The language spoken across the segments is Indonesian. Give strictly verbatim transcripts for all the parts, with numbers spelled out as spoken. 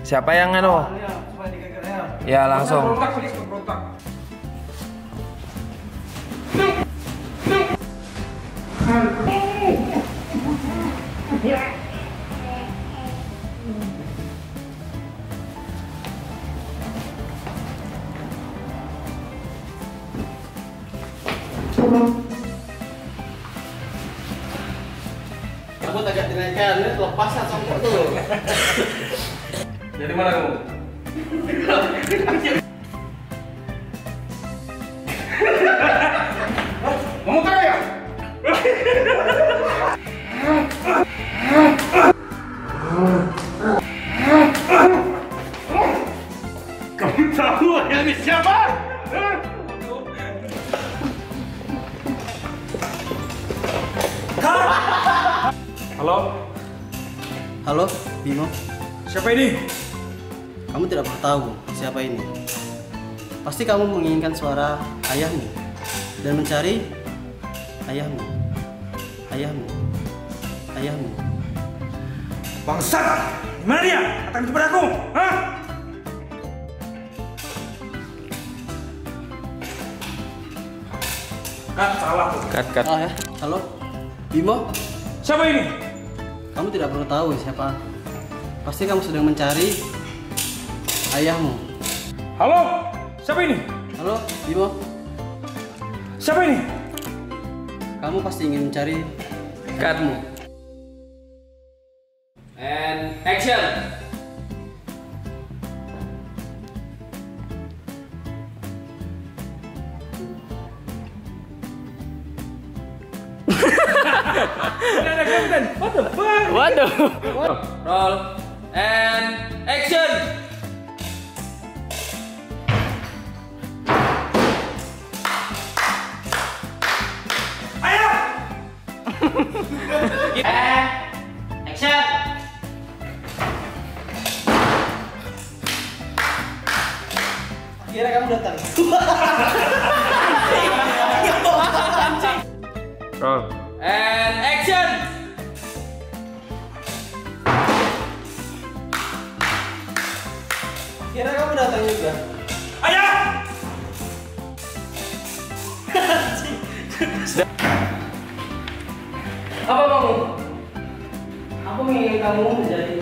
Siapa yang anu? Ya langsung. Kamu agak dinaikkan, ini lepasan songkok tuh. Dari mana kamu? Ngomong kan ya? Kamu tahu yang ini siapa? Halo? Halo, Bimo. Siapa ini? Kamu tidak perlu tahu siapa ini. Pasti kamu menginginkan suara ayahmu dan mencari ayahmu, ayahmu, ayahmu. Bangsat! Di mana dia? Katakan kepada aku! Hah? Ah, salah tuh. Cut, cut. Ah, ya. Halo, Bimo. Siapa ini? Kamu tidak perlu tahu siapa. Pasti kamu sedang mencari ayahmu. Halo? Siapa ini? Halo, Bimo. Siapa ini? Kamu pasti ingin mencari Cutmu. And action. Ada kapten. What the fuck? Waduh. Roll and action. Ayo! And action. Kira kamu datang. Roll and action. Kira kamu datang juga. Ayo! Apa kamu? Aku ingin kamu menjadi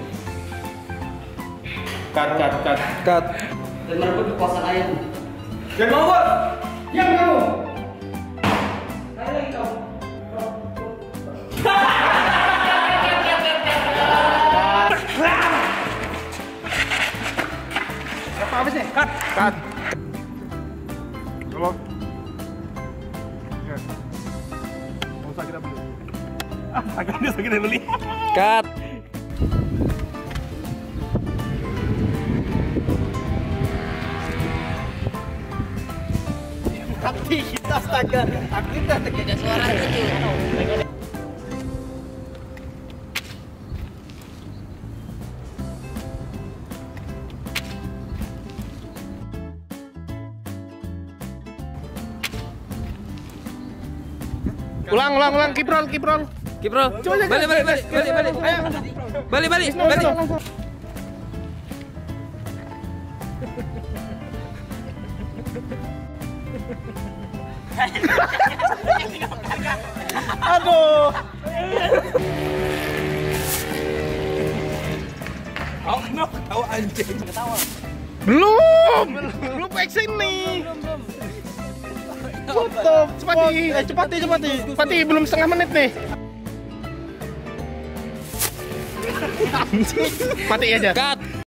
Cut, cut, cut. Cut. dan merebut kekuasaan ayahmu. Yang mau buat? Yang kamu? Ayo lagi kamu. Apa habis nih? Cut! Cut. Halo? Mau usah kita beli. Ah, agak dia kita beli. Cut. Tapi kita astaga, aku kita tegaknya suara itu. Ulang, ulang, ulang, kiprol, kiprol. Kiprol. Balik, balik, balik, balik, balik. Ayo. Balik, balik, balik. Aduh. Kau kenapa ketawa anjing? Ketawa. Belum. Belum action nih. What the Cepati, eh, cepati, cepati. Cepati, belum setengah menit nih. Mati aja. Cut.